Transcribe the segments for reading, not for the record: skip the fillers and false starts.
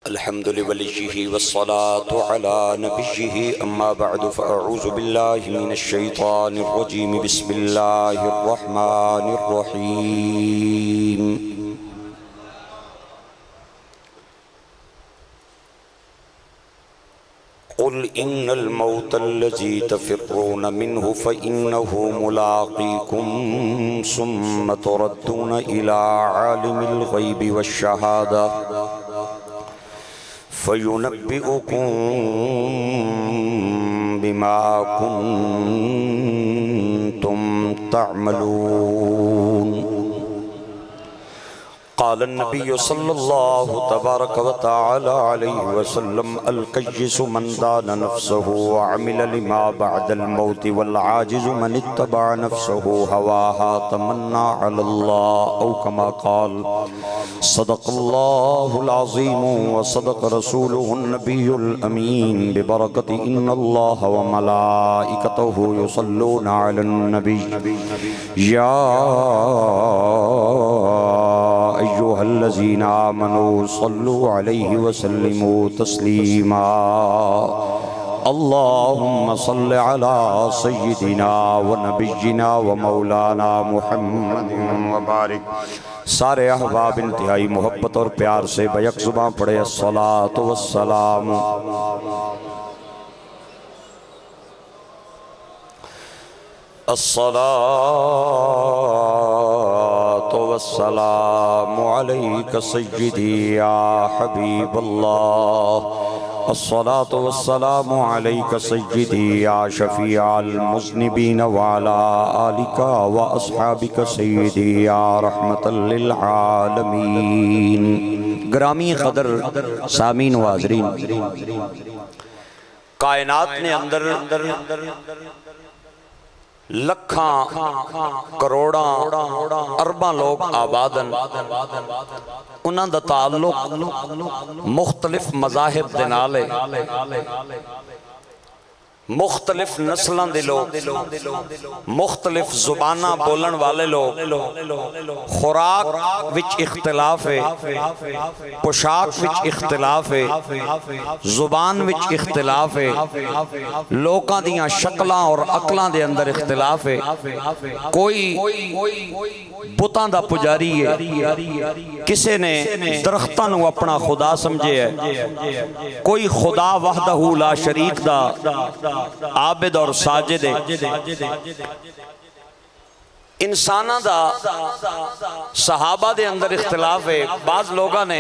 الحمد لوليه والصلاة على نبيه أما بعد فأعوذ بالله من الشيطان الرجيم بسم الله الرحمن الرحيم قل إن الموت الذي تفرون منه فإنه ملاقيكم ثم تردون إلى عالم الغيب والشهادة فَيُنَبِّئُكُم بِمَا كُنتُمْ تَعْمَلُونَ قال النبي صلى الله تبارك وتعالى عليه وسلم القيس من دان نفسه وعمل لما بعد الموت والعاجز من اتبع نفسه هواها تمنى على الله أو كما قال صدق الله العظيم وصدق رسوله النبي الأمين ببركة إن الله وملائكته يصلون على النبي يا أيها الذين آمنوا صلوا عليه وسلموا تسليما اللهم صل على سيدنا ونبينا ومولانا محمد وبارک سارے احباب انتہائی محبت اور پیار سے بیک زباں پڑھے الصلاة والسلام الصلاة والسلام عليك سيدي يا حبيب الله الصلاة والسلام عليك سيدي يا شفيع المذنبين وعلى آلك وأصحابك سيدي يا رحمة للعالمين گرامی قدر سامین و حاضرین کائنات نے اندر لکھاں کروڑاں ارباں لوگ آبادن انہاں دا تعلق مختلف مذاہب دے نالے مختلف نسلان دے لوگ مختلف زبانہ بولن والے لوگ خوراک وچ اختلاف ہے پوشاک وچ اختلاف ہے زبان وچ اختلاف ہے لوکاں دیاں شکلاں اور عقلاں دے اندر اختلاف ہے کوئی بتاں دا پجاری ہے کسے نے درختاں نو اپنا خدا سمجھے ہے کوئی خدا وحدہ لا شریک دا عابد اور ساجد ہے انسانہ دا صحابہ دے اندر اختلاف ہے بعض لوگاں نے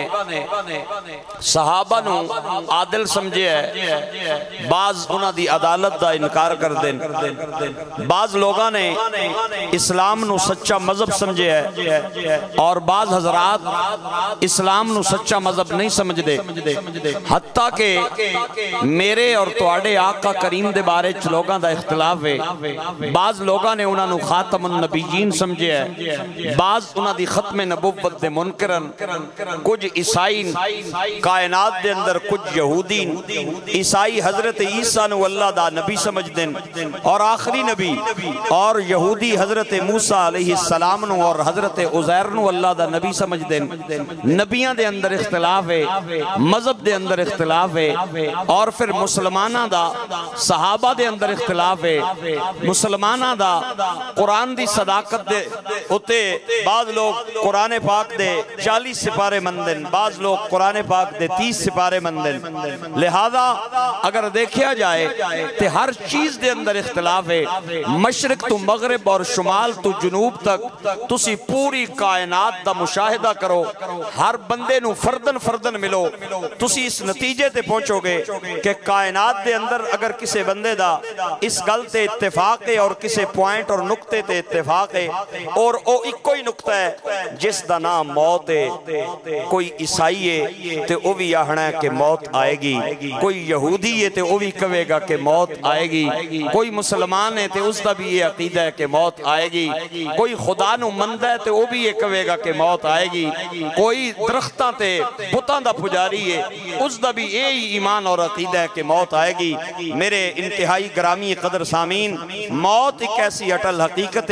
صحابہ نو عادل سمجھے ہے بعض انہاں دی عدالت دا انکار کر دیں بعض لوگاں نے اسلام نو سچا مذہب سمجھے ہے اور بعض حضرات اسلام نو سچا مذہب نہیں سمجھ دے حتیٰ کہ میرے اور تواڈے آقا کریم دے بارے چ لوگاں دا اختلاف ہے بعض لوگاں نے انہاں نو خاتم النبی جین سمجھے ہے بعض انہاں دی ختم نبوت دے منکرن کچھ عیسائی کائنات دے اندر کچھ یہودین عیسائی حضرت عیسیٰ نو اللہ دا نبی سمجھ دیں اور آخری نبی اور یہودی حضرت موسیٰ علیہ السلام نو اور حضرت عزیر نو اللہ دا نبی سمجھ دیں نبیاں دے اندر اختلاف ہے مذہب دے اندر اختلاف ہے اور پھر مسلمانہ دا صحابہ دے اندر اختلاف ہے مسلمانہ دا قرآن دی صداقت دے ہوتے بعض لوگ قرآن پاک دے 40 سپارے مندن بعض لوگ قرآن پاک دے 30 سپارے مندن لہذا اگر دیکھیا جائے تو ہر چیز دے اندر اختلاف ہے مشرق تو مغرب اور شمال تو جنوب تک تسی پوری کائنات دا مشاہدہ کرو ہر بندے نو فردن فردن ملو تسی اس نتیجے تے پہنچو گے کہ کائنات دے اندر اگر کسے بندے دا اس گل تے اتفاق ہے اور کسے پوائنٹ اور نقطے تے اتفاق ہے اور ایک کوئی نقطہ ہے جس دا نام موت ہے کوئی عیسائی ہے تے او بھی آہنا ہے کہ موت آئے گی کوئی یہودی ہے تے او بھی کہے گا کہ موت آئے گی کوئی مسلمان ہے تے اس دا بھی یہ عقیدہ ہے کہ موت آئے گی کوئی خدا نو مند ہے تے او بھی یہ کہے گا کہ موت آئے گی کوئی درختاں تے بتاں دا پجاری ہے اس دا بھی یہی ایمان اور عقیدہ ہے کہ موت آئے گی میرے انتہائی گرامی قدر سامین موت ایک ایسی اٹل حقیقت ہے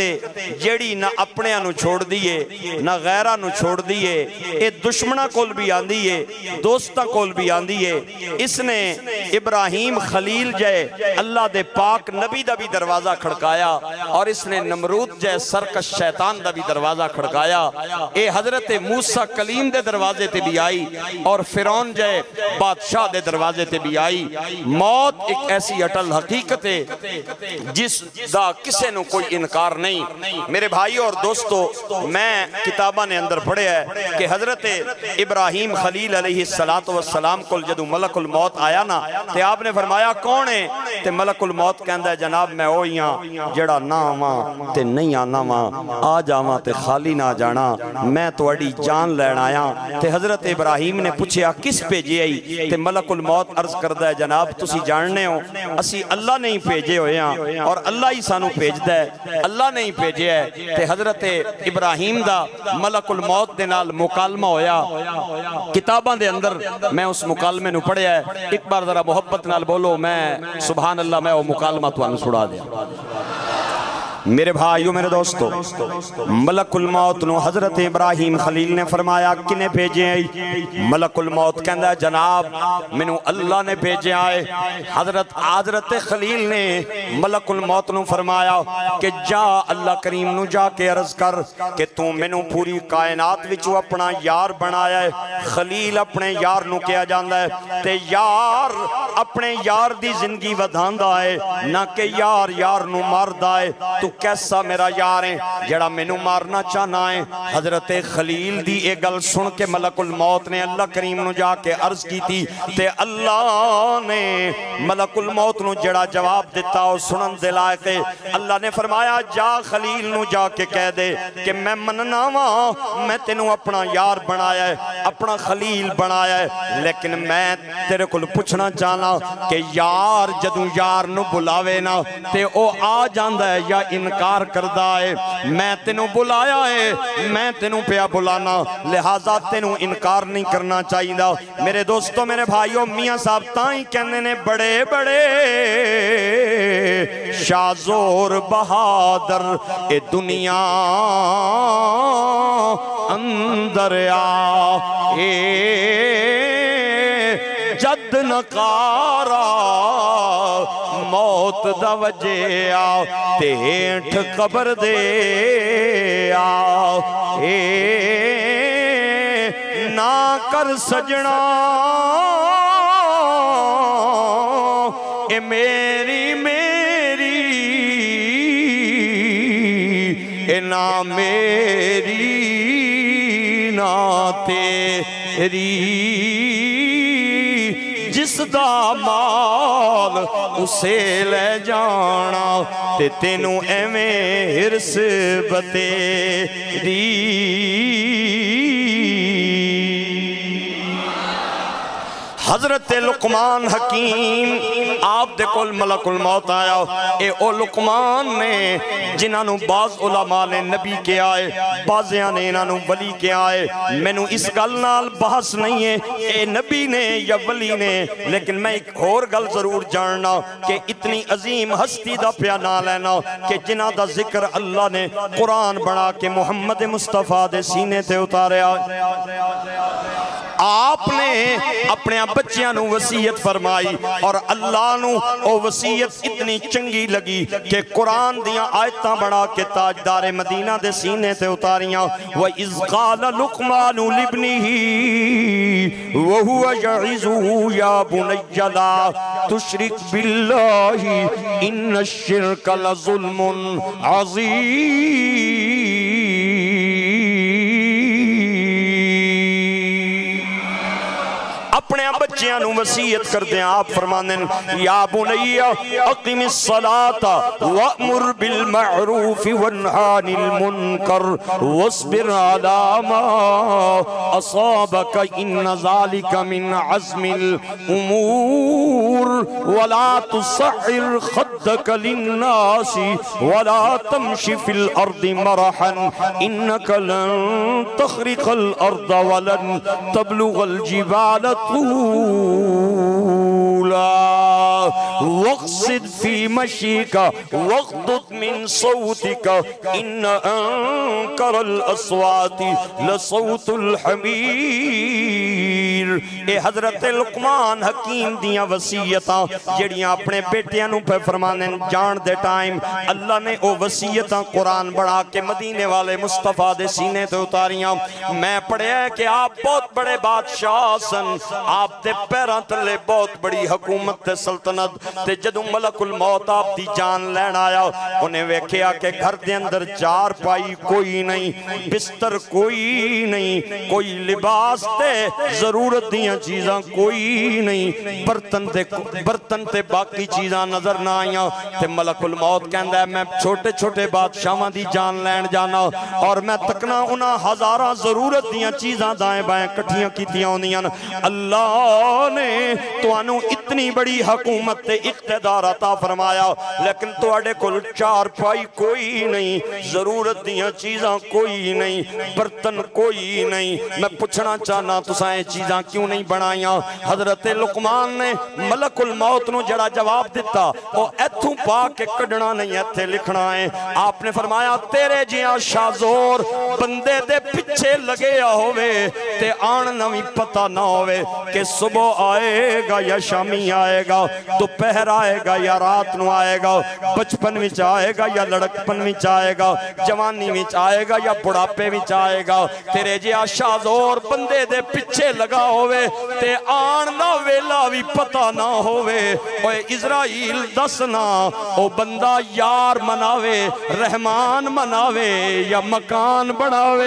جیڑی نہ اپنے انو چھوڑ دیئے نہ غیرہ نو چھوڑ دیئے، اے دشمنہ کول بھی آن دیئے، دوستہ کول بھی آن دیئے۔ اس نے ابراہیم خلیل جائے اللہ دے پاک نبی دا بھی دروازہ کھڑکایا، اور اس نے نمرود جائے سرکش شیطان دا بھی دروازہ کھڑکایا۔ اے حضرت موسیٰ کلیم دے دروازے تے بھی آئی، اور فرعون جائے بادشاہ دے دروازے تے بھی آئی۔ موت ایک ایسی اٹل حقیقت ہے جس دا کسے نو کوئی انکار نہیں۔ میرے بھائی اور دوستو، میں کتابہ نے اندر پڑھے ہے کہ حضرت ابراہیم خلیل علیہ السلام کو جدو ملک الموت آیا نا، تے آپ نے فرمایا کون ہے؟ تے ملک الموت کہندہ ہے جناب میں ہوئیاں جڑا نہ آواں تے نہیں آنا واں، آ جاواں تے خالی نہ جانا، میں تو اڑی جان لین آیا۔ تے حضرت ابراہیم نے پوچھیا کس پیجے آئی؟ تے ملک الموت عرض کردہ ہے جناب تسی جاننے ہو اسی اللہ نہیں پیجے ہوئے ہیں، اور اللہ ہی سانو پیج دے، اللہ نہیں پیجے ہے۔ تے حضرت ابراہیم دا ملک الموت دے نال مکالمہ ہویا، کتاباں دے اندر میں اس مکالمے نو پڑھے ہے۔ ایک بار ذرا محبت نال بولو، میں سبحان اللہ میں وہ مکالمہ تو انو سڑا دیا۔ میرے بھائیو میرے دوستو، ملک الموت نو حضرت ابراہیم خلیل نے فرمایا کنے بھیجے آئی؟ ملک الموت کہندہ ہے جناب منو اللہ نے بھیجے آئے۔ حضرت خلیل نے ملک الموت نو فرمایا کہ جا اللہ کریم نو جا کے عرض کر کہ تو منو پوری کائنات وچو اپنا یار بنایا ہے۔ خلیل اپنے یار نو کیا جاندہ ہے تے یار اپنے یار دی زندگی ودھاندہ ہے، نہ کہ یار یار نو ماردہ ہے۔ تو کیسا میرا یار ہے جڑا مینو مارنا چاہنا ہے؟ حضرت خلیل دی ایک گل سن کے ملک الموت نے اللہ کریم نو جا کے عرض کی تھی، تے اللہ نے ملک الموت نو جڑا جواب دیتا اور سنن دلائے کے اللہ نے فرمایا جا خلیل نو جا کے کہہ دے کہ میں مننا ہاں، میں تینوں اپنا یار بنایا ہے، اپنا خلیل بنایا ہے، لیکن میں تیرے کو پوچھنا چاہنا کہ یار جدوں یار نو بلاوے نا تے او آ جاندہ ہے یا انکار کردہ ہے؟ میں تینوں بلایا ہے، میں تینوں پیا بلانا، لہذا تینوں انکار نہیں کرنا چاہیے دا۔ میرے دوستو میرے بھائیوں، میاں صاحب تائیں کہنے نے بڑے بڑے شازور بہادر اے دنیا اندر آ اے جد نکارا موت دا وجے آ تیٹھ قبر دے آ اے نہ کر سجنا اے میری اے نہ میری نہ تیری، جس دا مال اسے لے جانا تے تینوں ایویں ہرس بتیری۔ حضرت لقمان حکیم آپ دے کول ملک الموت آیا، اے او لقمان نے جنہاں بعض علماء نے نبی کے آئے، بعضیاں نے انہاں ولی کے آئے۔ میں نو اس گل نال بحث نہیں ہے اے نبی نے یا ولی نے، لیکن میں ایک اور گل ضرور جاننا کہ اتنی عظیم ہستی دا پیا نہ لینا کہ جنہاں دا ذکر اللہ نے قرآن بنا کے محمد مصطفیٰ دے سینے تے اتاریا۔ آپ نے اپنے بچیاں نو وصیت فرمائی، اور اللہ نو او وصیت اتنی چنگی لگی کہ قرآن دیاں آیتاں بڑھا کے تاجدار مدینہ دے سینے تے اتاریاں۔ وَإِذْ قَالَ لُقْمَانُ لِابْنِهِ وَهُوَ يَعِظُهُ يَا بُنَيَّ لَا تُشْرِكْ بِاللَّهِ إِنَّ الشِّرْكَ لَظُلْمٌ عَظِيمٌ۔ اپنے بچیاں نو وصیت کر دیں، آپ فرمانے یا بنی اقم الصلاة وَأْمُرْ بِالْمَعْرُوفِ وَانْهَ عَنِ الْمُنْكَرِ وَاصْبِرْ عَلَى مَا أَصَابَكَ إِنَّ ذَلِكَ مِنْ عَزْمِ الْأُمُورِ وَلَا تُصَعِّرْ خَدَّكَ لِلنَّاسِ وَلَا تَمْشِ فِي الْأَرْضِ مَرَحًا إِنَّكَ لَن تَخْرِقَ الْأَرْضَ وَلَن تَبْلُغَ الْجِبَالَ طولا۔ وَاقْصِدْ فِي مَشِيكَ وَاغْضُضْ مِنْ صَوْتِكَ إِنَّ أَنْكَرَ الْأَصْوَاتِ لَصَوْتُ الْحَمِيرِ۔ اے حضرت لقمان حکیم دیاں وصیتاں جڑیاں اپنے بیٹیاں نو پہ فرمانے جان دے ٹائم اللہ نے او وصیتاں قرآن بڑھا کے مدینے والے مصطفیٰ دے سینے تے اتاریاں۔ میں پڑھیا ہے کہ آپ بہت بڑے بادشاہ سن، آپ تے پیران تلے بہت بڑی حکومت تے سلطنت تے جدوں ملک الموت آپ دی جان لین آیا انہیں ویکھیا کہ گھر دے اندر چار پائی کوئی نہیں، بستر کوئی نہیں، کوئی لباس تے ضرورت دیاں چیزاں کوئی نہیں، برتن تے باقی چیزاں نظر نہ آئیاں تے ملک الموت کہندا ہے میں چھوٹے چھوٹے بادشاہاں دی جان لین جانا اور میں تکنا انہاں ہزاراں ضرورت دیاں چیزاں دائیں بائیں کٹھیاں کیتیاں ہوندیاں۔ اللہ نے تو انہوں اتنی بڑی حکومت تے اقتدار عطا فرمایا لیکن تو اڑے کل چار پائی کوئی نہیں، ضرورت دیاں چیزاں کوئی نہیں، برتن کوئی نہیں۔ میں پوچھنا چاہنا تسائیں چیزاں کیوں نہیں بنائیاں؟ حضرت لقمان نے ملک الموت نو جڑا جواب دیتا او ایتھوں پا کے کڈنا نہیں ایتھے لکھنا ہے۔ آپ نے فرمایا تیرے جیاں شازور بندے دے پچھے لگے ہوئے تے آن نوی پتہ نہ ہوئے کہ صبح آئے گا یا شامی آئے گا، دوپہر آئے گا یا رات نو آئے گا، بچپن وچ آئے گا یا لڑکپن وچ آئے گا، جوانی وچ آئے گا یا بڑھاپے وچ آئے گا، تیرے جیاں شازور بندے دے پچھے لگا ہوئے تے آن نہ ویلا بھی پتہ نہ ہوئے۔ اوے اسرائیل دسنا او بندہ یار مناوے، رحمان مناوے یا مکان بناوے؟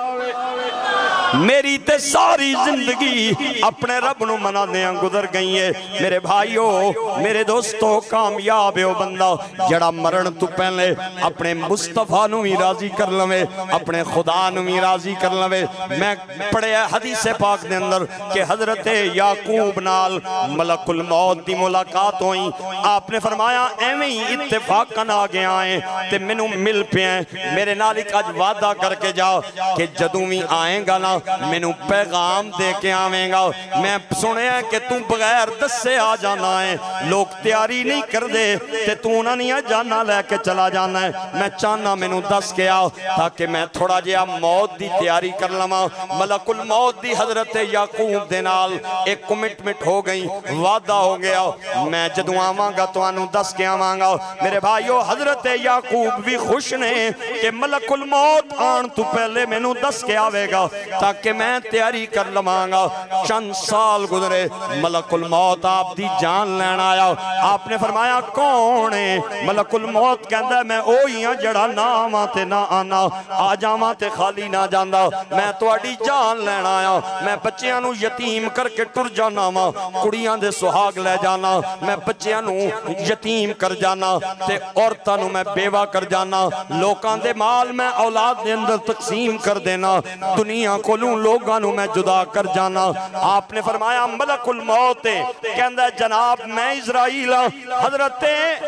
میری تے ساری زندگی اپنے رب نو منادیاں گزر گئی ہے۔ میرے بھائیو میرے دوستو کامیاب ہے او بندہ جڑا مرن تو پہلے اپنے مصطفیٰ نو بھی راضی کر لوے، اپنے خدا نو بھی راضی کر لوے۔ میں پڑھے حدیث پاک دے اندر کہ حضرت یعقوب نال ملک الموت دی ملاقات ہوئی، آپ نے فرمایا ایویں ہی اتفاقاً آگے آئیں تے منو مل پہیں، میرے نال ایک آج وعدہ کر کے جاؤ کہ جدوں بھی آئیں گا نا مینوں پیغام دے کے آویں گا۔ میں سنے ہیں کہ تم بغیر دس سے آ جانا ہے، لوگ تیاری نہیں کر دے تے تو نہ نہیں جانا لے کے چلا جانا ہے۔ میں چاہنا مینوں دس کے آؤ تاکہ میں تھوڑا جہا موت دی تیاری کر لواں۔ ملک الموت دی حضرت یعقوب دے نال ایک کمٹمنٹ ہو گئی، وعدہ ہو گیا میں جدوں آواں گا تو انہوں دس کے آواں گا۔ میرے بھائیو حضرت یعقوب بھی خوش نے کہ ملک الموت آن تو پہلے مینوں دس کے آوے گا تاکہ میں تیاری کر لواں گا۔ چند سال گزرے، ملک الموت آپ دی جان لین آیا۔ آپ نے فرمایا کون ہے؟ ملک الموت کہندا ہے میں اوہی ہاں جڑا نہ آواں تے نہ آنا، آ جاواں تے خالی نہ جاندا۔ میں تواڈی جان لین آیا، میں بچیاں نو یتیم کر کے ٹر جانا وا، کڑیاں دے سہاگ لے جانا، میں بچیاں نو یتیم کر جانا تے عورتاں نو میں بیوہ کر جانا، لوکاں دے مال میں اولاد دے اندر تقسیم کر دینا، دنیا کولوں لوگاں نو میں جدا کر جانا۔ آپ نے فرمایا ملک الموت کہندا ہے جناب میں اسرائیل ہاں۔ حضرت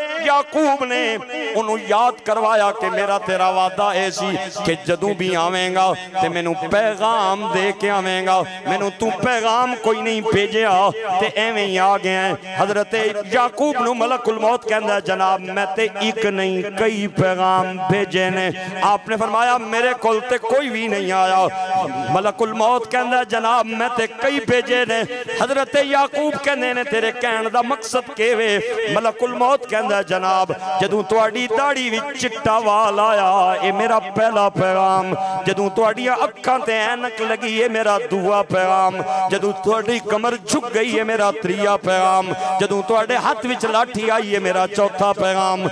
یعقوب نے انہوں یاد کروایا کہ میرا تیرا وعدہ ایسی کہ جدوں بھی آویں گا تے مینوں پیغام دے کے آویں گا، مینوں تو پیغام کوئی نہیں بھیجیا تے ایویں ہی آ گئے ہیں۔ حضرت یعقوب نو ملک الموت کہندا ہے جناب میں تے ایک نہیں کئی پیغام بھیجے نے۔ آپ نے فرمایا میرے کول تے کوئی بھی نہیں آیا۔ ملک الموت کہندا ہے جناب میں تے کئی بھیجے نے۔ حضرت یعقوب کہندے نے تیرے کہن دا مقصد کیوے؟ ملک الموت کہندا ہے جناب جدوں تواڈی داڑھی وچ چٹا وال آیا اے میرا پہلا پیغام، جدوں تواڈیاں اکھاں تے اینک لگی اے میرا دوسرا پیغام، جدوں تواڈی کمر جھک گئی اے میرا تیسرا پیغام، جدوں تواڈے ہاتھ وچ لاٹھی آئی اے میرا چوتھا پیغام،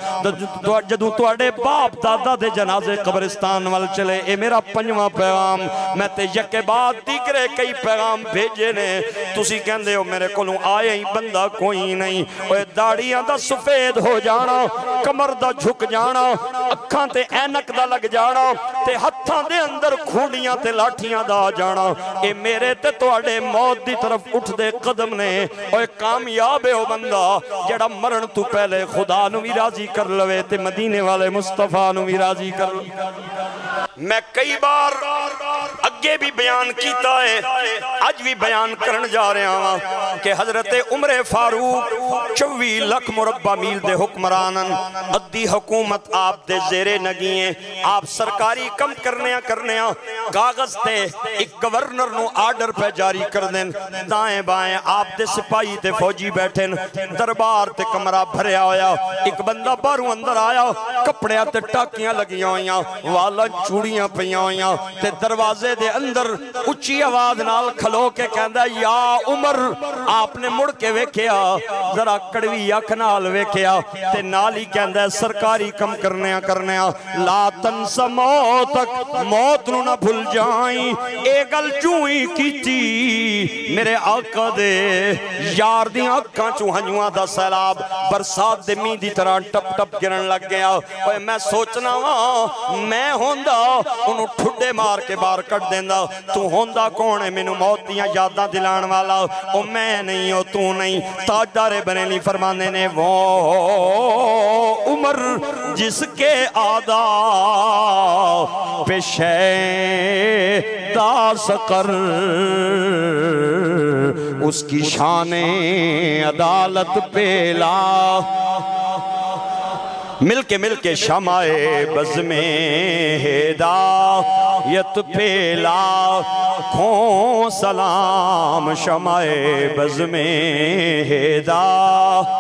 جدوں تواڈے باپ دادا دے جنازے قبرستان وال چلے اے میرا پنجواں پیغام۔ میں تے یکے بعد دیگرے کئی پیغام بھیجے نے، تسی کہندے ہو میرے کولوں آئے ہی بندہ کوئی نہیں۔ اوے داڑیاں دا سفید ہو جانا، کمر دا جھک جانا، اکھاں تے اینک دا لگ جانا تے ہتھاں دے اندر کھوڑیاں تے لاٹھیاں دا جانا، اے میرے تے تواڈے موت دی طرف اٹھ دے قدم نے۔ اوے کامیاب ہے او بندہ جڑا مرن تو پہلے خدا نو بھی راضی کر لوے تے مدینے والے مصطفیٰ نو بھی راضی کر لوے۔ میں کئی بار اگے بھی بیان کیتا ہے اج بھی بیان کرن جا رہے ہیں کہ حضرت عمر فاروق 24 لاکھ مربع میل دے حکمرانن ادھی حکومت آپ دے زیر نگییں آپ سرکاری کم کرنے کاغذ تے ایک گورنر نو آرڈر پہ جاری کر دیں دائیں بائیں آپ دے سپاہی تے فوجی بیٹھیں دربار تے کمرہ بھریا ہویا ایک بندہ باہروں اندر آیا کپڑے تے ٹاکیاں لگیاں ہویاں والا چوڑیاں پیاں ہویاں تے دروازے دے اندر اچھی آواز نال کھلو کے کہندا یا عمر آپ نے مڑ کے ویکھیا ذرا کڑوی اکھ نال ویکھیا تے نال ہی کہندا سرکاری کم کرنے لا تنس موتک موت نو نہ بھول جائیں اے گل چوئی کیتی میرے آقا دے یار دیاں اکھاں چوں ہنجواں دا سیلاب برسات دے می دی طرح ٹپ ٹپ گرن لگ گیا اوے میں سوچنا وا میں ہوندا انہوں ٹھڈے مار کے باہر کٹ دیندا تو ہوندا کون ہے مینوں موت دیاں یاداں دلان والا او میں نہیں ہو تو نہیں تاجدار بریلی فرمانے نے وہ عمر جس کے آدھا پیشے داس کر اس کی شان عدالت پیلا مل کے شمع بز میں ہدایت پیلا کھوں سلام شمع بز میں ہدایت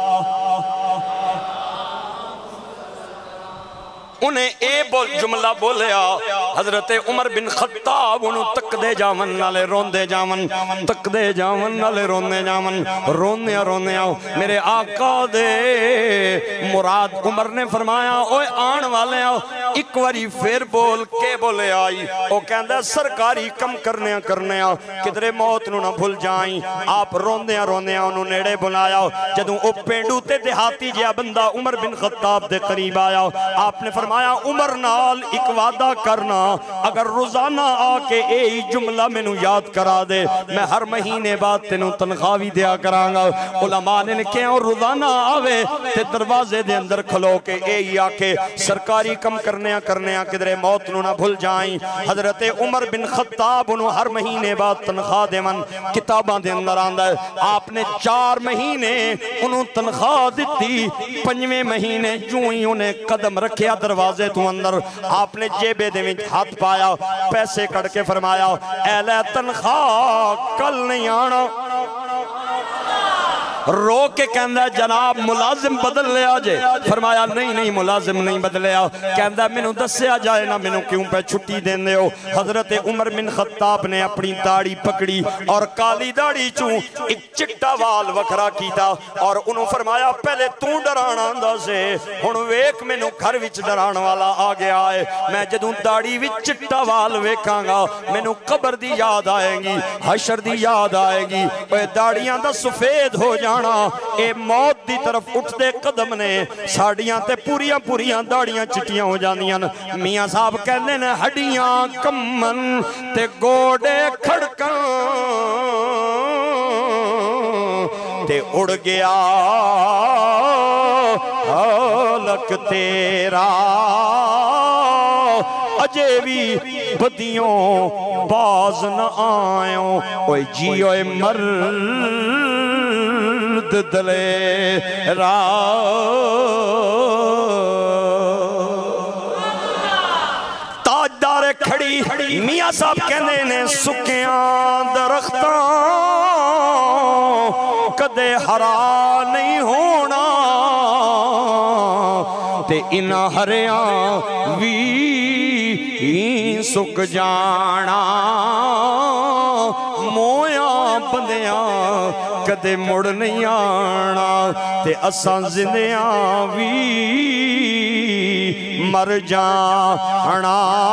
انہیں اے جملہ بولیا حضرت عمر بن خطاب انہوں تک دے جاون نالے رون دے جاون تک دے جاون نالے رون دے جاون رونے آؤ میرے آقا دے مراد عمر نے فرمایا اوے آن والے آؤ ایک واری پھر بول کے بولے آئی او کہندہ سرکاری کم کرنے آؤ کدرے موت نہ بھول جائیں آپ رونے انہوں نیڑے بلایا جدوں او پینڈو تے دیہاتی جیا بندہ عمر بن خطاب دے قریب آیا آپ نے فرمایا عمر نال ایک وعدہ کرنا اگر روزانہ آکے اے جملہ میں نو یاد کرا دے میں ہر مہینے بعد تینوں تنخواہی دیا کرانگا علماء نے کہے اور روزانہ آوے تے دروازے دے اندر کھلو کے اے آکے سرکاری کم کرنے کدرے موت نہ بھول جائیں حضرت عمر بن خطاب انہوں ہر مہینے بعد تنخواہ دے من کتاباں دے اندر آندہ آپ نے 4 مہینے انہوں تنخواہ دیتی 5ویں مہینے جو ہی انہیں قدم رکھیا دروازے تو اندر آپ نے جیبے دے میں ہاتھ پایا پیسے کڑ کے فرمایا اے لے تنخواہ کل نہیں آنا رو کے کہندہ جناب ملازم بدل لے آجے فرمایا نہیں ملازم نہیں بدلے آ کہندہ منو دسیا جائے نا منو کیوں پہ چھٹی دین دے ہو حضرت عمر بن خطاب نے اپنی داڑھی پکڑی اور کالی داڑھی چوں ایک چٹا وال وکھرا کیتا اور انہوں فرمایا پہلے تو ڈرانا اندہ سے ہن ویک منو گھر وچ ڈران والا آگے آئے میں جدوں داڑھی وچ چٹا وال ویکھاں گا منو قبر دی یاد آئے گی حشر دی یاد آئے گی اے داڑھیاں دا سفید ہو جانا اے موت دی طرف اٹھ دے قدم نے ساڑیاں تے پوریاں داڑیاں چٹیاں ہو جانیاں میاں صاحب کہنے نے ہڈیاں کمن تے گوڑے کھڑکاں تے اڑ گیا حالک تیرا اجے بھی بدیوں باز نہ آئیوں اوہ جیو مرد دلے را تاجدار کھڑی میاں صاحب کہنے نے سکیاں درختاں کدے ہرا نہیں ہونا تے انہ ہریاں وی سک جانا مویاں بندیاں کدے مڑ نہیں آنا تے اساں زندیاں وی مر جانا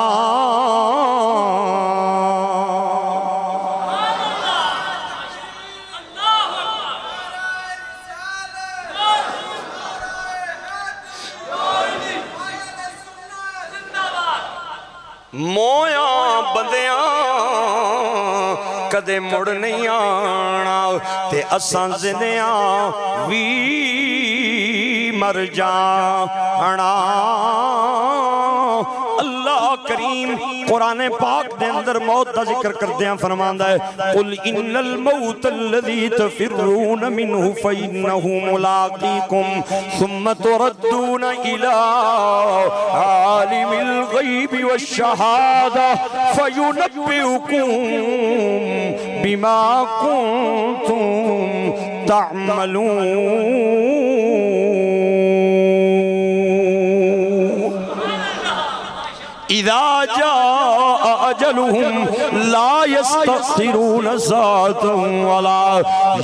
مویاں بندیاں کدے مڑ نہیں آنا تے اساں زندیاں وی مر جانا اللہ کریم قرآن پاک دے اندر موت دا ذکر کردیاں فرماندا ہے قل ان الموت الذی تفرون منہ فإنہ ملاقیکم ثم تردون الى عالم الغیب والشہادہ فینبئکم بما کنتم تعملون اذا جاء اجلهم لا يستأخرون ساعة ولا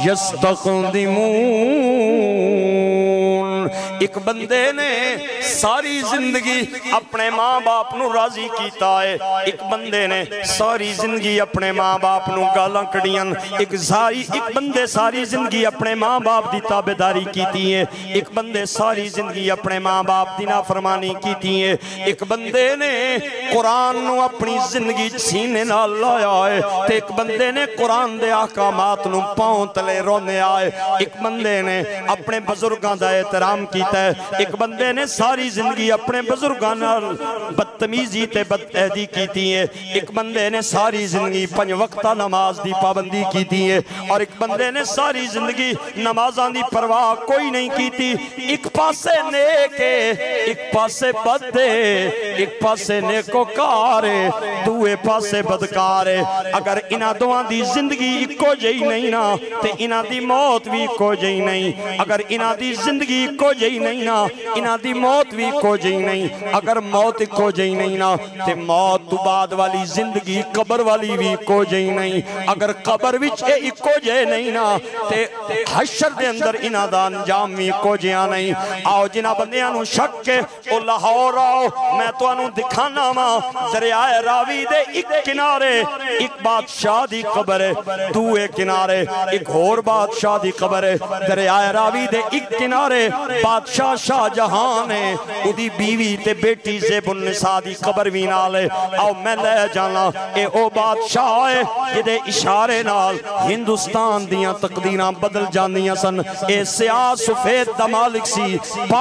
يستقدمون۔ ایک بندے نے ساری زندگی اپنے ماں باپ نو راضی کیتا ہے، ایک بندے نے ساری زندگی اپنے ماں باپ نو گالاں کڑیاں، ایک بندے ساری زندگی اپنے ماں باپ دی تابعداری کیتی ہے، ایک بندے ساری زندگی اپنے ماں باپ دی نافرمانی کیتی ہے، ایک بندے نے قرآن نو اپنی زندگی سینے نال لایا ہے تے ایک بندے نے قرآن دے احکامات نو پاؤں تلے رونے آئے، ایک بندے نے اپنے بزرگاں دا احترام کیتا ہے، ایک بندے نے ساری زندگی اپنے بزرگاں نال بدتمیزی تے بدعہدی کیتی ہے، ایک بندے نے ساری زندگی 5 وقتہ نماز دی پابندی کیتی ہے، اور ایک بندے نے ساری زندگی نمازاں دی پرواہ کوئی نہیں کیتی، ایک پاسے نیک ہے ایک پاسے بد ہے، ایک پاسے نیکو کار ہے دوے پاسے بدکار ہے۔ اگر انہاں دوہاں دی زندگی اکو جئی نہیں نا تے انہاں دی موت بھی اکو جئی نہیں، اگر انہاں دی زندگی اکو جئی نہیں نا انہاں دی موت بھی اکو جئی نہیں، اگر موت اکو جئی نہیں نا تے موت تو بعد والی زندگی قبر والی بھی اکو جئی نہیں، اگر قبر وچ اے اکو جے نہیں نا تے حشر دے اندر انہاں دا انجام بھی اکو جیاں نہیں۔ آؤ جنہ بندیاں نو شک کے او لاہور آؤ، میں تو انہوں دکھانا ماں دریائے راوی دے ایک کنارے ایک بادشاہ دی قبر ہے، دوے کنارے ایک اور بادشاہ دی قبر ہے، دریائے راوی دے ایک کنارے بادشاہ شاہ جہان ہے، اُدھی بیوی تے بیٹی زیب النساء دی قبر بھی نالے۔ آؤ میں لے جانا اے او بادشاہ ہے جدے اشارے نال ہندوستان دیاں تقدیراں بدل جاندیاں سن، اے سیاہ سفید دا مالک سی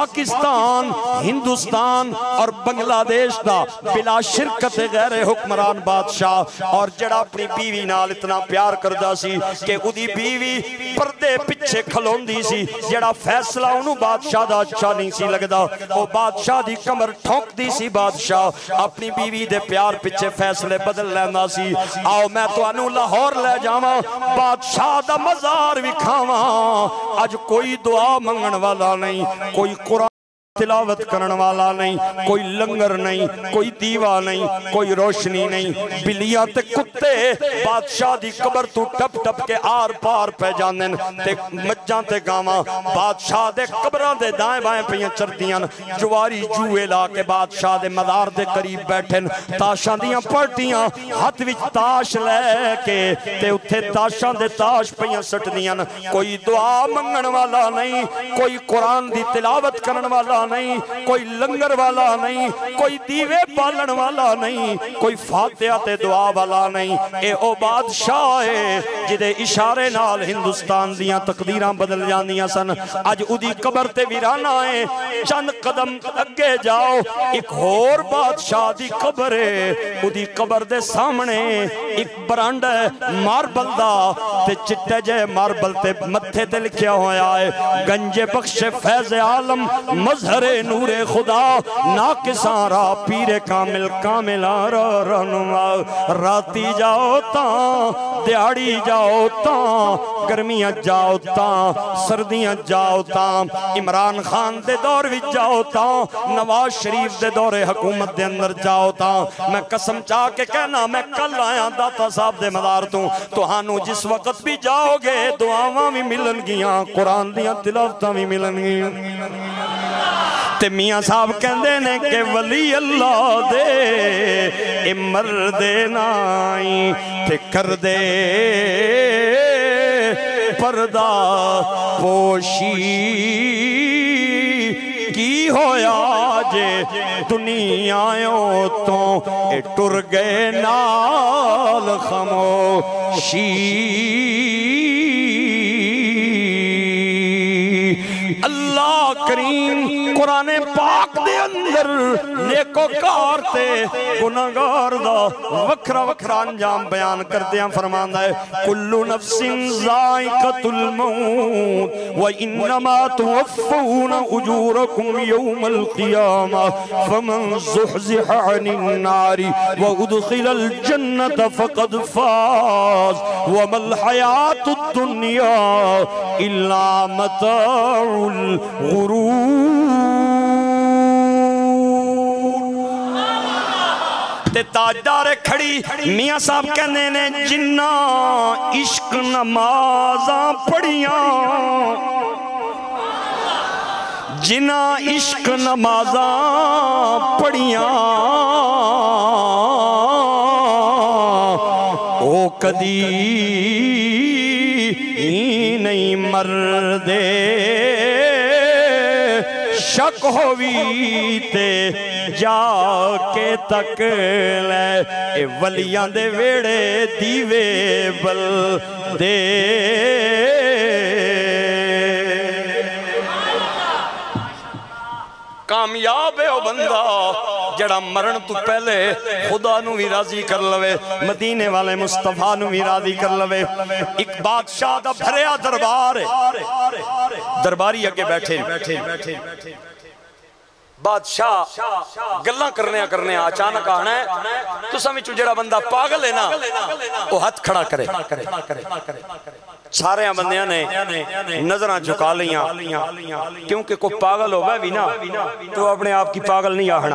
پاکستان ہندوستان اور بنگلہ دیش دا بلا شرکت غیر حکمران بادشاہ، اور جڑا اپنی بیوی نال اتنا پیار کردہ سی کہ اُدھی بیوی پردے پچھے کھلون دی سی، جڑا فیصلہ انہوں بادشاہ دا اچھا نہیں سی لگدا، وہ بادشاہ دی کمر ٹھوک دی سی، بادشاہ اپنی بیوی دے پیار پچھے فیصلے بدل لینا سی۔ آؤ میں تو انہوں لاہور لے جاواں بادشاہ دا مزار وکھاواں، آج کوئی دعا منگن والا نہیں، کوئی قرآن تلاوت کرن والا نہیں، کوئی لنگر نہیں، کوئی دیوہ نہیں، کوئی روشنی نہیں، بلیاں تے کتے بادشاہ دی قبر تو ٹپ ٹپ کے آر پار پہ جانن تے مجھاں تے گاواں بادشاہ دے قبران دے دائیں بائیں پہ چردیاں، جواری جوئے لا کے بادشاہ دے مدار دے قریب بیٹھن، تاشاں دیاں پڑھتیاں ہاتھ وچ تاش لے کے تے اتھے تاشاں دے تاش پہ سٹ دیاں، کوئی دعا منگن والا نہیں، کوئی قرآن دی تلاوت کرن والا نہیں، کوئی لنگر والا نہیں، کوئی دیوے پالن والا نہیں، کوئی فاتحہ تے دعا والا نہیں، اے او بادشاہ ہے جدے اشارے نال ہندوستان دیاں تقدیراں بدل جاندیاں سن۔ آج اُدھی قبر تے ویرانا ہے، چند قدم اگے جاؤ ایک اور بادشاہ دی قبر ہے، اُدھی قبر دے سامنے ایک برانڈ ہے ماربل دا تے چٹے جے ماربل تے متھے تے لکھیا ہویا ہے گنج بخش فیض عالم مظہر نور خدا ناکساں را پیر کامل کامل رہنما، راتی جاؤ تاں دیاڑی جاؤ تاں گرمیاں جاؤ تاں سردیاں جاؤ تاں عمران خان دے دور وچ جاؤ تاں نواز شریف دے دور حکومت دے اندر جاؤ تاں۔ میں قسم چاہ کے کہنا میں کل آیا داتا صاحب دے مدار تو ہانو جس وقت بھی جاؤ گے دعاواں بھی ملن گیاں، قرآن دیاں تلاوتاں بھی ملن گیاں۔ تے میاں صاحب کہندے نے کہ ولی اللہ دے اے مردے نائی تے کر دے پردہ پوشی کی ہویا جے دنیاوں تو اے ٹر گئے نال خاموشی۔ اللہ کریم قرآن پاک دے اندر نیکوکار تے گناہگار دا وکھرا وکھرا انجام بیان کردیاں فرماندا ہے کل نفس ذائقۃ الموت وانما توفون اجورکم یوم القیامہ فمن زحزح عن النار وادخل الجنة فقد فاز وما الحیاة الدنیا الا متاع الغرور تے تاجدار کھڑی میاں صاحب کہنے نے جنہ عشق نمازاں پڑھیاں جنہ عشق نمازاں پڑھیاں او کدی نہیں مردے شک ہوئی تے جا کے تک لے اے ولیاں دے ویڑے دیوے بل دے کامیاب ہے او بندہ جڑا مرن تو پہلے خدا نو بھی راضی کر لوے مدینے والے مصطفیٰ نو بھی راضی کر لوے ایک بادشاہ دا بھریا دربار ہے درباری اگے بیٹھے بادشاہ گلاں کرنے اچانک آنا ہے تو سمجھو جڑا بندہ پاگل ہے نا وہ ہاتھ کھڑا کرے سارے بندیاں نے نظریں جھکا لیاں کیونکہ کوئی پاگل ہوگا بھی نا تو اپنے آپ کی پاگل نہیں آہنا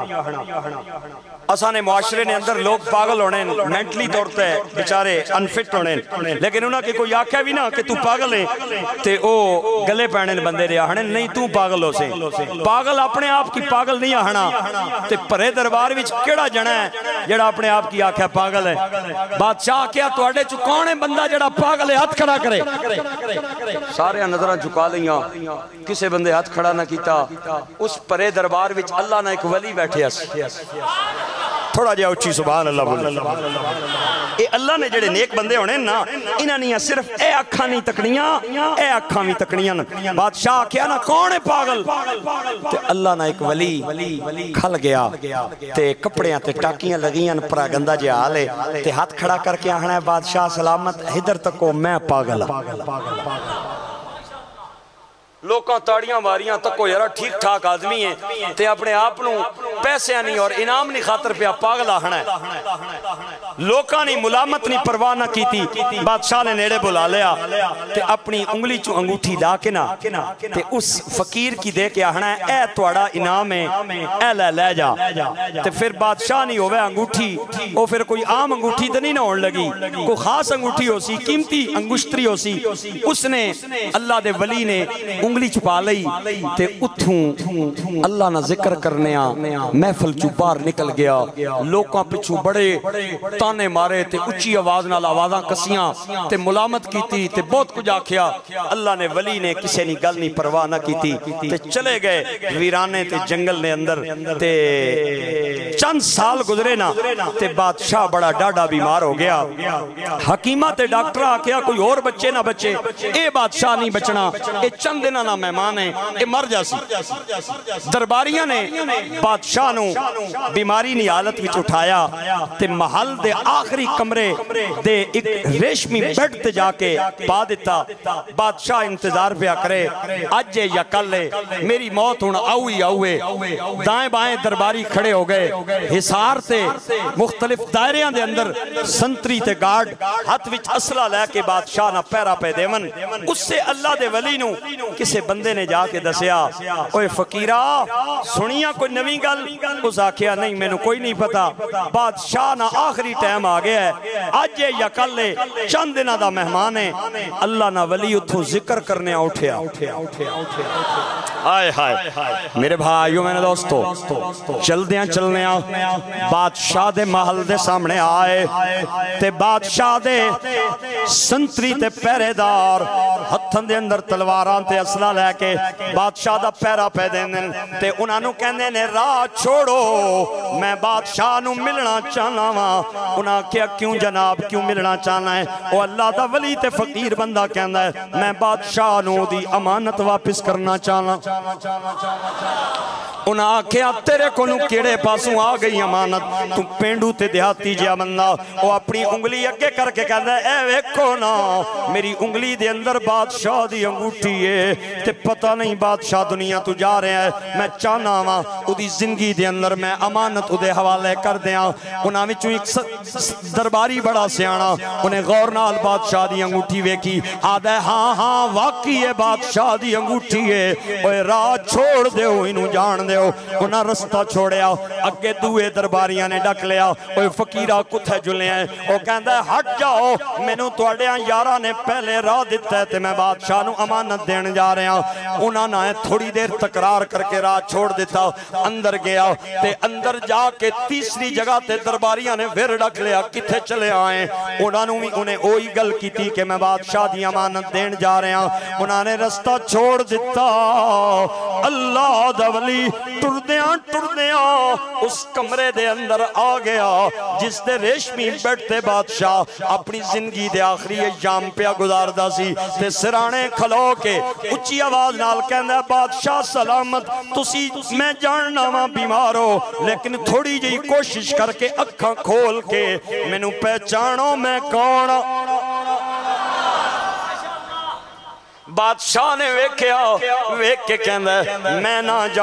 اسانے معاشرے نے اندر لوگ پاگل ہونے مینٹلی طور تے بیچارے انفٹ ہونے لیکن انہاں کے کوئی آکھا بھی نا کہ تو پاگل ہے تے او گلے پہنے بندے رہا ہنے نہیں تو پاگل ہو سے پاگل اپنے آپ کی پاگل نہیں آہنا تے پرے دربار وچ کیڑا جنا ہے جڑا اپنے آپ کی آکھا پاگل ہے بادشاہ کیا توڑے چکونے بندہ جڑا پاگل ہے ہاتھ کھڑا کرے سارے نظریں جھکا لیاں کسے بندے ہاتھ کھڑا نہ کیتا اس پرے دربار وچ اللہ نہ ایک ولی بیٹھے اس تھوڑا جا اچھی سبحان اللہ بولے اے اللہ نے جڑے نیک بندے ہونے نا انہاں نہیں صرف اے اکھاں نہیں تکنیاں اے اکھاں بھی تکنیاں بادشاہ کیا نا کون ہے پاگل تے اللہ نہ ایک ولی کھل گیا تے کپڑیاں تے ٹاکیاں لگیاں پرا گندہ جے آلے تے ہاتھ کھڑا کر کے آہنا ہے بادشاہ سلامت ادھر تک کو میں پاگل لوکاں تاڑیاں ماریاں تک کو یارا ٹھیک ٹھاک آدمی ہیں تے اپنے آپنوں پیسے نہیں اور انعام نہیں خاطر پہ پاگل آہنا ہے لوکاں نہیں ملامت نہیں پرواہ نہ کیتی بادشاہ نے نیڑے بلا لیا تے اپنی انگلی چو انگوٹھی دا کے نا تے اس فقیر کی دے کے آہنا ہے اے توڑا انعام ہے اے لے جا تے پھر بادشاہ نہیں ہوئے انگوٹھی وہ پھر کوئی عام انگوٹھی تو نہیں نہ ہونے لگی کوئی خاص انگوٹھی ہو سی قیمتی انگشتری ہو سی اس نے اللہ دے ولی نے انگلی چھپا لئی تے اتھوں اللہ نہ ذکر کرنے محفل چو باہر نکل گیا لوکاں پچھو بڑے تانے مارے تے اچھی آواز نال آوازاں کسیاں تے ملامت کیتی تے بہت کچھ آکھیا اللہ نے ولی نے کسے نہیں گل نہیں پرواہ نہ کیتی تے چلے گئے ویرانے تے جنگل نے اندر تے چند سال گزرے نا تے بادشاہ بڑا ڈاڈا بیمار ہو گیا حکیمہ تے ڈاکٹر آکھیا کوئی اور بچے نہ بچے اے بادشاہ نہیں بچنا اے چند دنہ نہ مہمان ہیں اے مر جاسی درباریاں نے بادشاہ نو بیماری نی حالت وچ اٹھایا تے محل دے آخری کمرے دے ایک ریشمی بیڈ تے جا کے پا دیتا بادشاہ انتظار پہ کرے آج یا کل میری موت ہونا آؤے دائیں بائیں درباری کھڑے ہو گئے حصار تے مختلف دائریاں دے اندر سنتری تے گارڈ ہاتھ وچ اسلحہ لے کے بادشاہ نہ پیرا پہ دیون اس سے اللہ دے ولی نو کسے بندے نے جا کے دسیا اوے فقیرہ سنیا کوئی نویں گل اس آکھیا نہیں میں نے کوئی نہیں پتا بادشاہ نہ آخری ٹائم آ گیا ہے آج یا کل چند دنہ دا مہمان ہے اللہ نہ ولی اتھو ذکر کرنے اٹھیا آئے ہائے میرے بھائیوں میں نے دوستو چلنے بادشاہ دے محل دے سامنے آئے تے بادشاہ دے سنتری تے پیرے دار ہتھن دے اندر تلواراں تے اسلحہ لے کے بادشاہ دا پیرا پہ دین تے انہاں نو کہندے نے راہ چھوڑو میں بادشاہ نو ملنا چاہنا وا۔ انہاں کیا کیوں جناب کیوں ملنا چاہنا ہے؟ او اللہ دا ولی تے فقیر بندہ کہندا ہے میں بادشاہ نو دی امانت واپس کرنا چاہنا۔ انہاں کیا تیرے کو نو کیڑے پاسوں آ گئی امانت؟ تو پینڈو تے دیہاتی جیا بندہ وہ اپنی انگلی اگے کر کے کہندا ہے اے ویکھو نا میری انگلی دے اندر بادشاہ دی انگوٹھی ہے تے پتہ نہیں بادشاہ دنیا تو جا رہے ہیں، میں چاہنا وا اودی زندگی دے اندر میں امانت اودے حوالے کر دیاں۔ انہاں وچوں ایک درباری بڑا سیانا انہیں غور نال بادشاہ دی انگوٹھی ویکھی، آدھا ہے ہاں ہاں واقعی ہے بادشاہ دی انگوٹھی ہے، اوے راہ چھوڑ دیو انہوں جان دیو۔ انہاں رستہ چھوڑیا، اگے دوئے درباریاں نے ڈک لیا، اوے فقیرہ کتھے جلے ہیں، وہ کہندہ ہے ہٹ جاؤ مینوں تواڈیاں یاراں نے پہلے راہ دیتا ہے تے میں بادشاہ نو امانت دین جا رہے ہیں۔ انہاں نے تھوڑی دیر تکرار کر کے راہ چھوڑ دیتا، اندر گیا تے اندر جا کے تیسری جگہ تے درباریاں نے پھر ڈک لیا کتھے چلے آئیں۔ انہیں اوہی گل کی تھی کہ میں بادشاہ دی امانت دین جا رہے ہیں، انہوں نے رستہ چھوڑ دیتا۔ اللہ دا ولی ٹردیاں اس کمرے دے اندر آ گیا جس دے ریشمی بیٹھتے بادشاہ اپنی زندگی دے آخری ایام پہ گزاردہ سی تے سرانے کھلو کے اچھی آواز نال کہندا بادشاہ سلامت تسی میں جاننا ماں بیمار ہو لیکن تھوڑی جی کوشش کر کے اکھاں کھول کے مینوں پہچانو میں کون۔ بادشاہ نے ویکھ کے کہندا ہے میں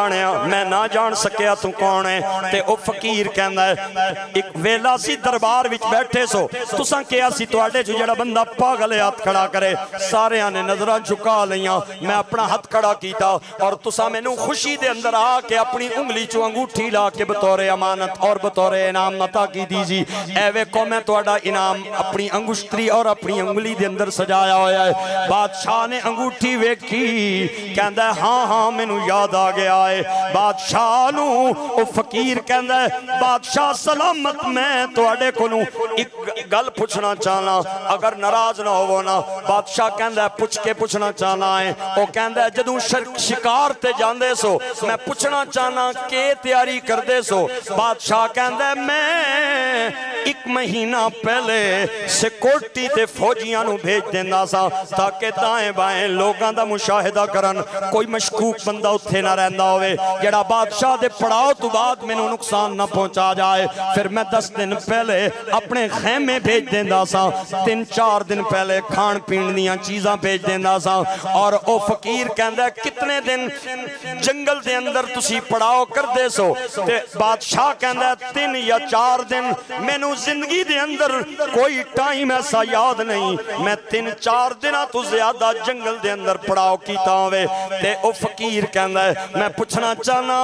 نہ جان سکیا تو کون ہے تے او فقیر کہندا ہے ایک ویلا سی دربار وچ بیٹھے سو تساں کیا سی تواڈے جو جڑا بندہ پاگل ہاتھ کھڑا کرے ساریاں نے نظراں جھکا لیاں میں اپنا ہاتھ کھڑا کیتا اور تساں مینوں خوشی دے اندر آ کے اپنی انگلی چوں انگوٹھی لا کے بطور امانت اور بطور انعام عطا کی دیجی اے ویکھو میں تواڈا انعام اپنی انگشتری اور اپنی انگلی دے اندر سجایا ہویا ہے۔ بادشاہ نے انگوٹھی ویکھی کہندا ہے ہاں ہاں مینوں یاد آ گیا ہے۔ بادشاہ نو او فقیر کہندا ہے بادشاہ سلامت میں تواڈے کولوں ایک گل پوچھنا چاہنا اگر ناراض نہ ہوو نا۔ بادشاہ کہندا ہے پوچھ کے پوچھنا چاہنا ہے۔ او کہندا ہے جدوں شکار تے جاندے سو میں پوچھنا چاہنا کہ تیاری کردے سو۔ بادشاہ کہندا ہے میں ایک مہینہ پہلے سیکورٹی تے فوجیاں نو بھیج دیندا سا تاکہ دائیں بائیں لوگاں دا مشاہدہ کرن کوئی مشکوک بندہ اتھے نہ رہندا ہوئے جڑا بادشاہ دے پڑاؤ تو بعد میں نقصان نہ پہنچا جائے۔ پھر میں 10 دن پہلے اپنے خیمے بھیج دیندا سا 3-4 دن پہلے کھان پین دیاں چیزاں بھیج دیندا سا۔ اور او فقیر کہندا ہے کتنے دن جنگل دے اندر تسی پڑاؤ کر دے سو تے بادشاہ کہندا ہے 3 یا 4 دن مینوں زندگی دے اندر کوئی ٹائم ایسا یاد نہیں میں 3-4 دنہ تو زیادہ جنگل دے اندر پڑاؤ کیتا ہوئے تے او فقیر کہندا ہے میں پوچھنا چاہنا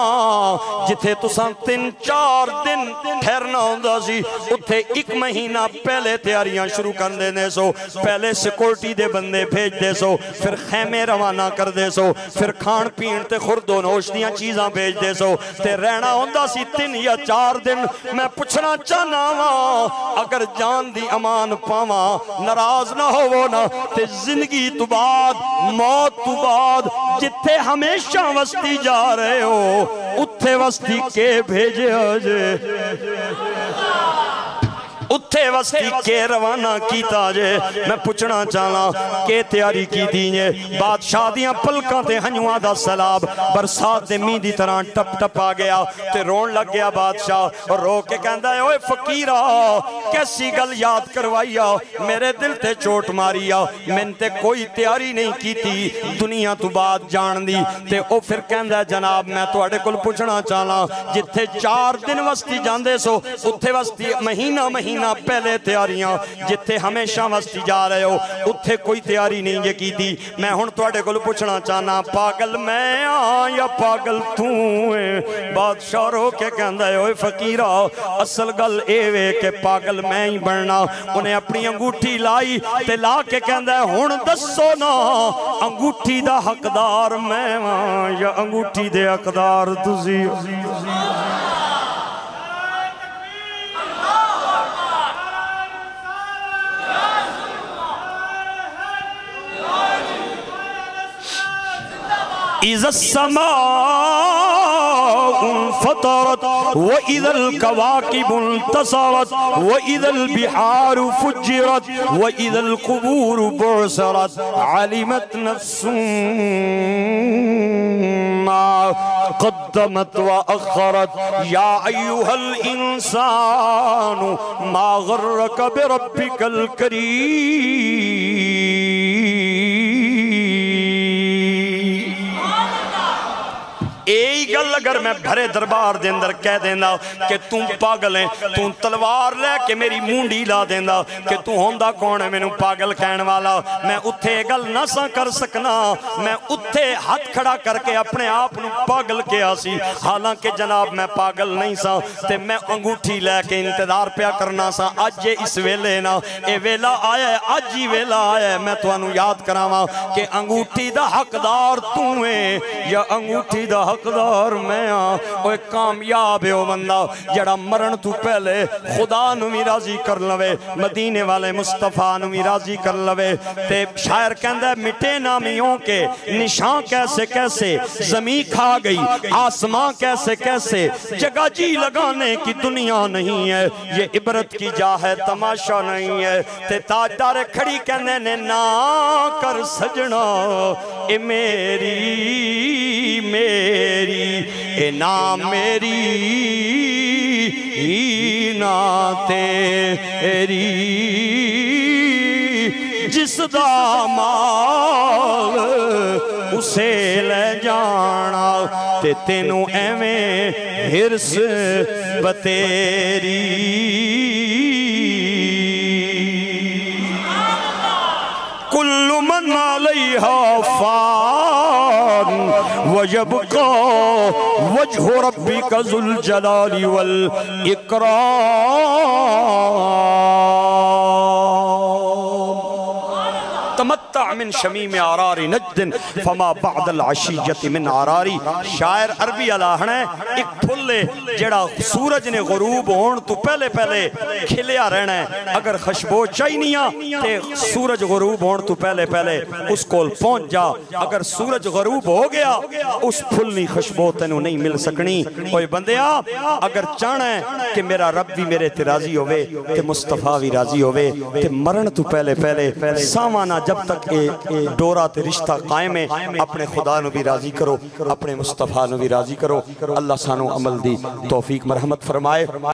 وہاں جتھے تساں 3-4 دن ٹھہرنا ہوندا سی اتھے 1 مہینہ پہلے تیاریاں شروع کر دینے سو پہلے سیکورٹی دے بندے بھیج دے سو پھر خیمے روانہ کر دے سو پھر کھان پین تے خورد و نوش دیاں چیزاں بھیج دے سو تے رہنا ہوندا سی 3 یا 4 دن میں پوچھنا چاہنا وہاں اگر جان دی امان پاواں ناراض نہ ہوو نا تے زندگی تو بعد موت تو بعد جتھے ہمیشہ وستی جا رہے ہو اتھے وستی کے بھیجے آجے اتھے وستی کے روانہ کیتا جے میں پوچھنا چاہنا کہ تیاری کی دیئے بادشاہ دیاں پلکاں تے ہنجوان دا سلاب برسات دے می دی طرح ٹپ ٹپ آ گیا تے رون لگ گیا بادشاہ اور رو کے کہندا ہے اوے فقیرہ کیسی گل یاد کروائیا میرے دل تے چوٹ ماریا میں تے کوئی تیاری نہیں کی تھی دنیا تو بعد جان دی تے او پھر کہندا ہے جناب میں تو اڑے کل پوچھنا چاہنا جتھے 4 دن وستی جاندے سو اتھے وستی مہینہ پہلے تیاریاں جتھے ہمیشہ وستی جا رہے ہو اتھے کوئی تیاری نہیں یہ کی دی میں ہن تواڈے کول پوچھنا چاہنا پاگل میں آ یا پاگل تو ہے بادشاہ رو کے کہندا ہے اوے فقیرہ اصل گل اے وے کہ پاگل میں ہی بننا انہیں اپنی انگوٹھی لائی تے لا کے کہندا ہے ہن دسو نا انگوٹھی دا حقدار میں یا انگوٹھی دے حقدار تسی اِذَا السَّمَاءُ فطرت وإذا الكواكب انتصرت وإذا البحار فجرت وإذا القبور بعثرت علمت نفس ما قدمت وأخرت يا أيها الإنسان ما غرك بربك الكريم. یہی گل اگر میں بھرے دربار دے اندر کہہ دینا کہ تم پاگل ہے، تم تلوار لے کے میری مونڈی لا دینا کہ تو ہوندا کون ہے مینوں پاگل کہن والا، میں اتھے گل نہ سا کر سکنا، میں اتھے ہاتھ کھڑا کر کے اپنے آپ نو پاگل کیا سی، حالانکہ جناب میں پاگل نہیں سا تے میں انگوٹھی لے کے انتظار پیا کرنا سا. اج اس ویلے نا اے ویلا آیا ہے، اج ہی ویلا آیا ہے، میں تانوں یاد کراواں کہ انگوٹھی دا حقدار تو ہے یا انگوٹھی دا حقدار میں ہاں. اوہ کامیاب ہے وہ بندہ جڑا مرن تو پہلے خدا نو بھی راضی کر لوے، مدینے والے مصطفیٰ نو بھی راضی کر لوے. تے شاعر کہندا ہے مٹے نامیوں کے نشان کیسے کیسے، زمین کھا گئی آسمان کیسے کیسے، جگہ جی لگانے کی دنیا نہیں ہے، یہ عبرت کی جا ہے تماشا نہیں ہے. تے تاجدار کھڑی کہنے نے نا کر سجنا اے میری اے نام میری نا تیری، جس دا مال اسے لے جانا تے تینوں ایویں ہرس بتیری. کل من علیہا فان وَيَبْقَى وَجْهُ رَبِّكَ ذُو الْجَلَالِ وَالْإِكْرَامِ. تمتع من شمیم آرار نجد فما بعد العشیت من آراری. شاعر عربی اللہ ہے ایک پھلے جڑا سورج نے غروب ہون تو پہلے پہلے کھلیا رہنا ہے، اگر خشبو چاہینیاں تے سورج غروب ہون تو پہلے پہلے اس کول پہنچ جا. اگر سورج غروب ہو گیا اس پھلنی خشبو تینوں نہیں مل سکنی. اوہ بندیا اگر چاہنا ہے کہ میرا رب بھی میرے تے راضی ہوئے تے مصطفیٰ بھی راضی ہوئے تے مرن تو پہلے پہلے سامانہ جب تک ڈورا تے رشتہ قائم ہے اپنے خدا نو بھی راضی کرو، اپنے مصطفیٰ نو بھی راضی کرو. اللہ سانو عمل دی توفیق مرحمت فرمائے.